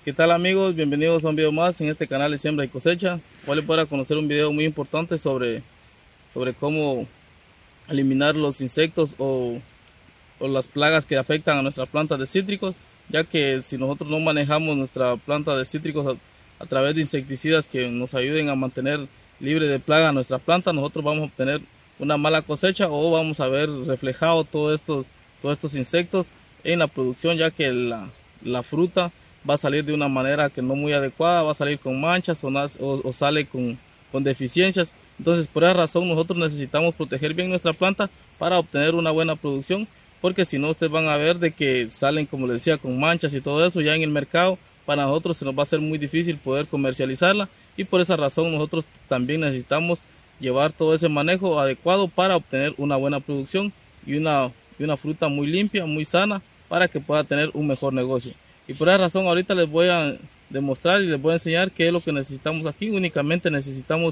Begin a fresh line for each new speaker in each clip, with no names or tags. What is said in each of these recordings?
¿Qué tal amigos? Bienvenidos a un video más en este canal de Siembra y Cosecha. Hoy les voy a conocer un video muy importante sobre cómo eliminar los insectos o las plagas que afectan a nuestras plantas de cítricos, ya que si nosotros no manejamos nuestra planta de cítricos a través de insecticidas que nos ayuden a mantener libre de plaga a nuestra planta, nosotros vamos a obtener una mala cosecha o vamos a ver reflejado todos estos insectos en la producción, ya que la fruta va a salir de una manera que no muy adecuada, va a salir con manchas o sale con deficiencias. Entonces por esa razón nosotros necesitamos proteger bien nuestra planta para obtener una buena producción, porque si no ustedes van a ver de que salen, como les decía, con manchas y todo eso ya en el mercado. Para nosotros se nos va a ser muy difícil poder comercializarla, y por esa razón nosotros también necesitamos llevar todo ese manejo adecuado para obtener una buena producción y una fruta muy limpia, muy sana, para que pueda tener un mejor negocio. Y por esa razón ahorita les voy a demostrar y les voy a enseñar qué es lo que necesitamos aquí. Únicamente necesitamos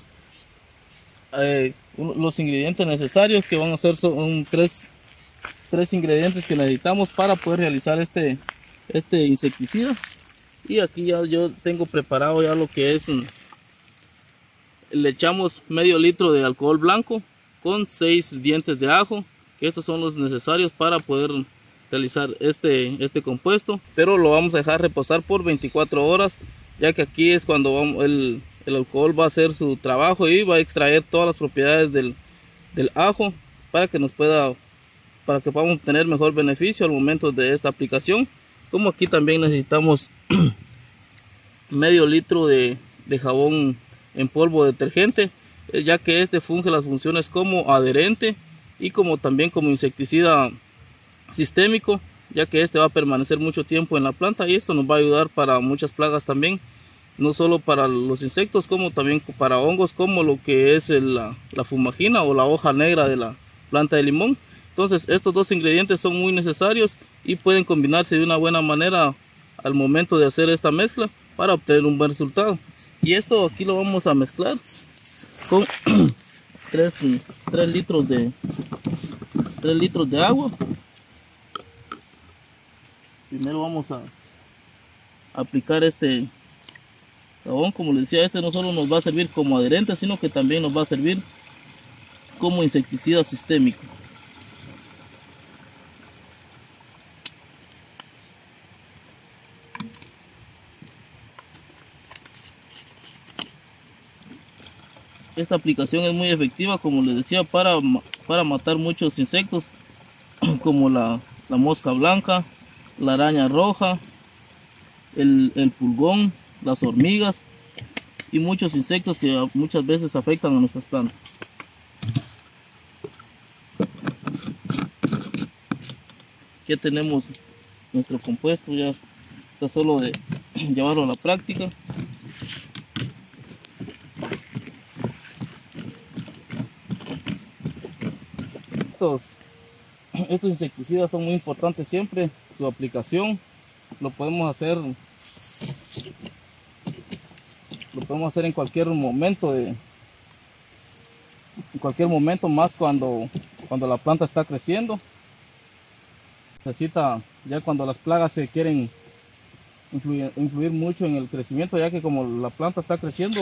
los ingredientes necesarios, que van a ser son tres ingredientes que necesitamos para poder realizar este insecticida. Y aquí ya yo tengo preparado ya lo que es, le echamos medio litro de alcohol blanco con 6 dientes de ajo, que estos son los necesarios para poder realizar este compuesto, pero lo vamos a dejar reposar por 24 horas, ya que aquí es cuando el alcohol va a hacer su trabajo y va a extraer todas las propiedades del ajo para que podamos obtener mejor beneficio al momento de esta aplicación. Como aquí también necesitamos medio litro de jabón en polvo detergente, ya que este funge las funciones como adherente y también como insecticida sistémico, ya que este va a permanecer mucho tiempo en la planta, y esto nos va a ayudar para muchas plagas también, no solo para los insectos como también para hongos, como lo que es la fumagina o la hoja negra de la planta de limón. Entonces estos dos ingredientes son muy necesarios y pueden combinarse de una buena manera al momento de hacer esta mezcla para obtener un buen resultado. Y esto aquí lo vamos a mezclar con 3 litros de agua. Primero vamos a aplicar este jabón. Como les decía, este no solo nos va a servir como adherente, sino que también nos va a servir como insecticida sistémico. Esta aplicación es muy efectiva, como les decía, para matar muchos insectos como la mosca blanca, la araña roja, el pulgón, las hormigas y muchos insectos que muchas veces afectan a nuestras plantas. Aquí tenemos nuestro compuesto, ya está solo de llevarlo a la práctica. Estos insecticidas son muy importantes siempre, su aplicación lo podemos hacer en cualquier momento, más cuando la planta está creciendo. Necesita, ya cuando las plagas se quieren influir mucho en el crecimiento, ya que como la planta está creciendo,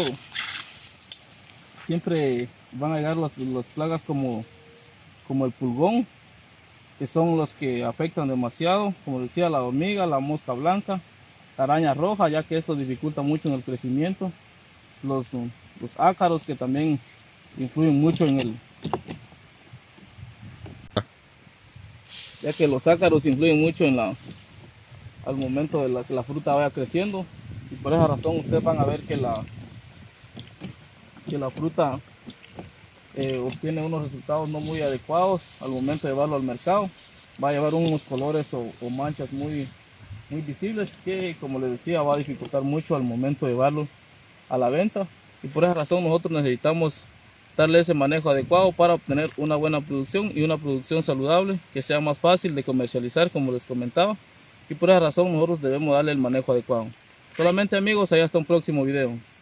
siempre van a llegar las plagas como el pulgón, que son los que afectan demasiado, como decía, la hormiga, la mosca blanca, la araña roja, ya que esto dificulta mucho en el crecimiento, los ácaros, que también influyen mucho ya que los ácaros influyen mucho al momento de que la fruta vaya creciendo, y por esa razón ustedes van a ver que la fruta obtiene unos resultados no muy adecuados al momento de llevarlo al mercado. Va a llevar unos colores o manchas muy visibles, que, como les decía, va a dificultar mucho al momento de llevarlo a la venta. Y por esa razón nosotros necesitamos darle ese manejo adecuado para obtener una buena producción y una producción saludable, que sea más fácil de comercializar, como les comentaba. Y por esa razón nosotros debemos darle el manejo adecuado. Solamente amigos, allá hasta un próximo video.